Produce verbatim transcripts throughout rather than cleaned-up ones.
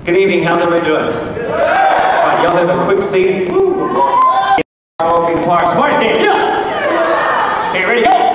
Good evening, how's everybody doing? All right, y'all have a quick seat. Woo. Trophy parts. Party stand, yeah! Okay, ready, go!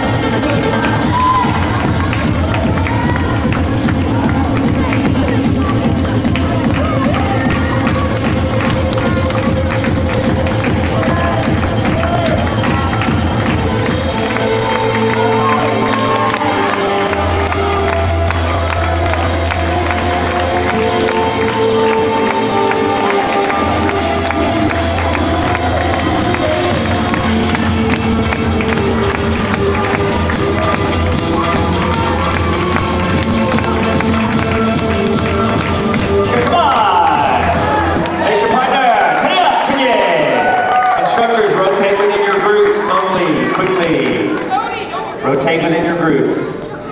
Rotate within your groups.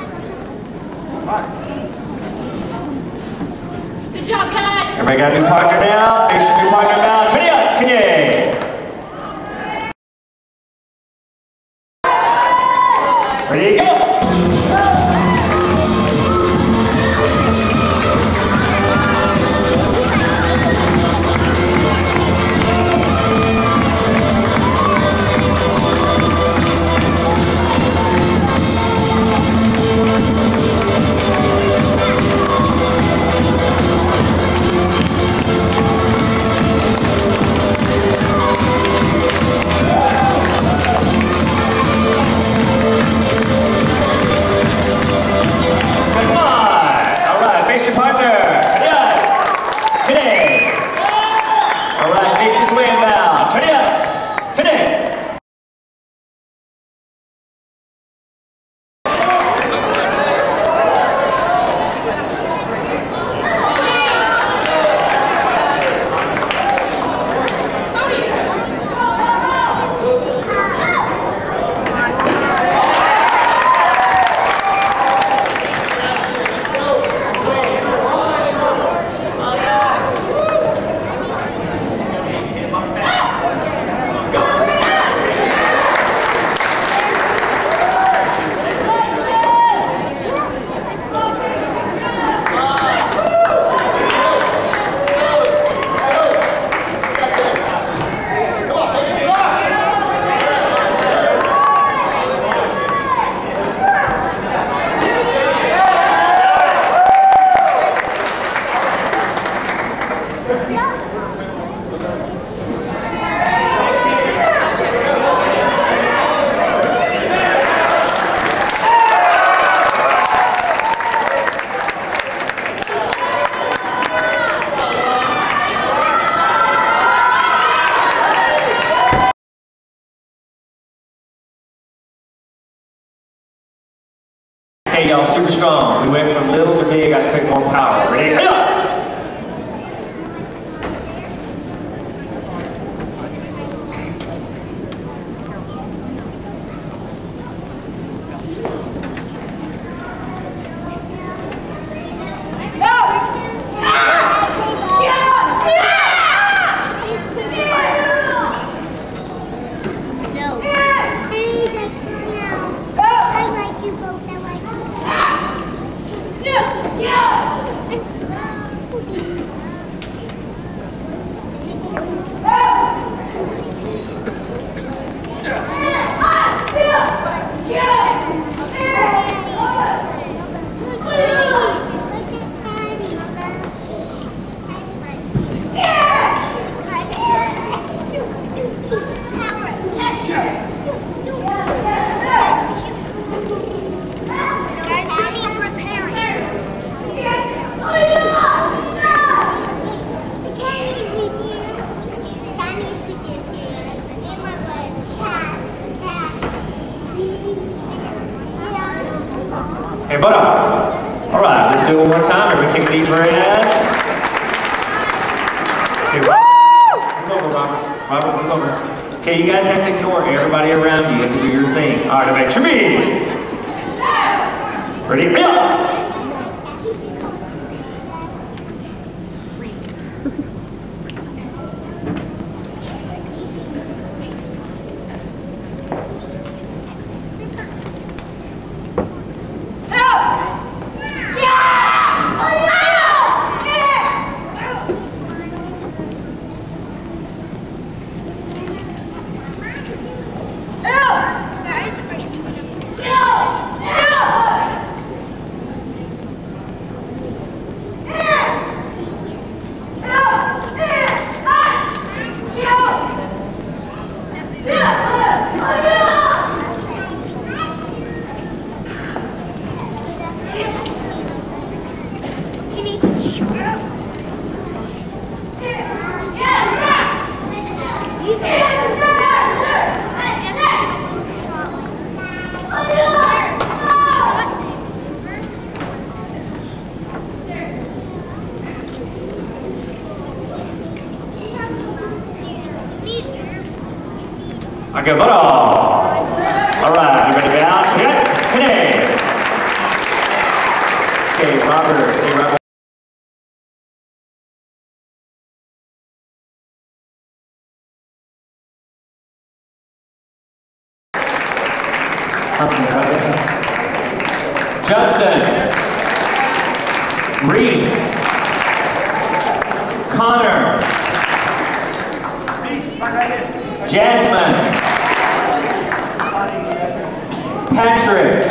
Good job, guys. Everybody got a new partner now. Finish your new partner now. Turn it up. Kanye. Ready to go. Hey, y'all, super strong. We went from little to big. I expect more power. Ready? Go! Hey, butt up. All right, let's do it one more time. Everybody take a deep breath. Okay, move over, Robert. Robert, move over. Okay, you guys have to ignore everybody around you. You have to do your thing. All right, everybody, tree. Ready? Go! Okay, but all. All right, you ready to out? Okay, today. Okay, Robert, stay right. Justin, Reese, Connor, Jasmine, Patrick,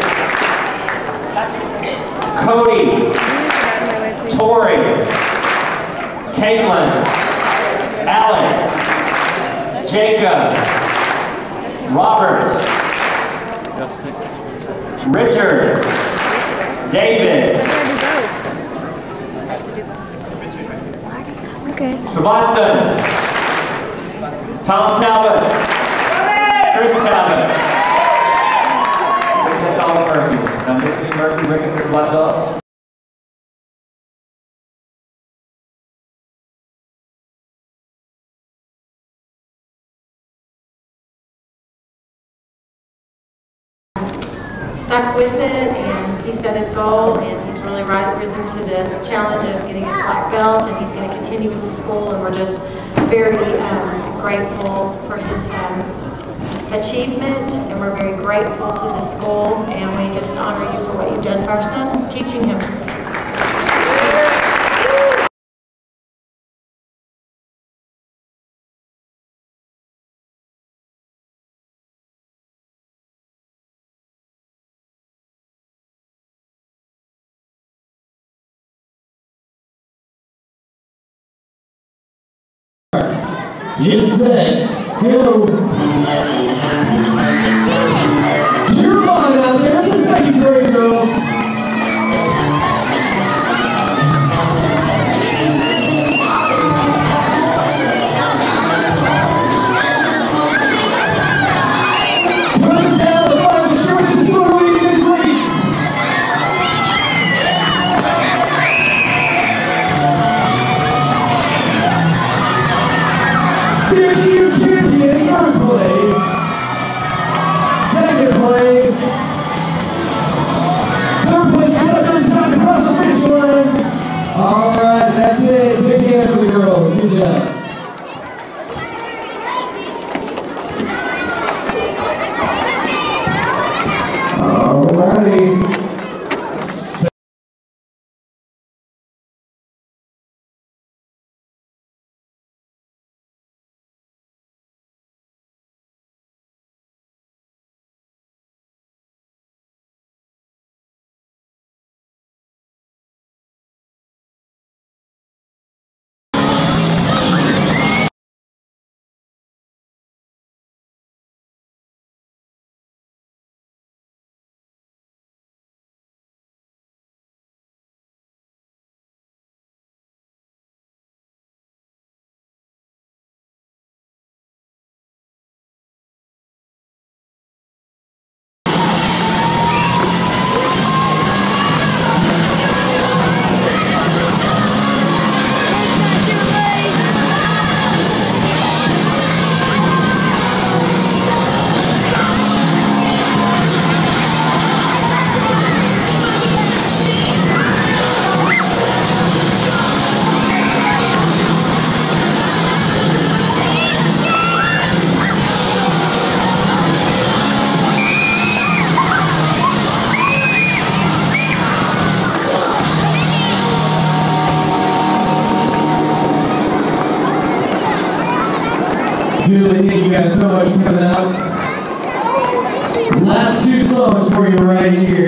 Cody, Tori, Caitlin, Alex, Jacob, Robert, Richard, David, okay. Watson, Tom Talbot, Chris Talbot. That's all Murphy. Now, Mississippi Murphy, Rick and Black Dogs. Stuck with it, and he set his goal, and he's really right, risen to the challenge of getting his black belt, and he's going to continue with the school, and we're just very um, grateful for his um, achievement, and we're very grateful to the school, and we just honor you for what you've done for our son, teaching him. Get set, go! Cheer them on out there, it's the second grade girls. Running down the final stretch and so leading this race. Here she is, champion, first place, second place, third place, because there's time to cross the finish line. All right, that's it. Big hand for the girls. Good job. All righty. Julie, thank you guys so much for coming out. Last two songs for you right here.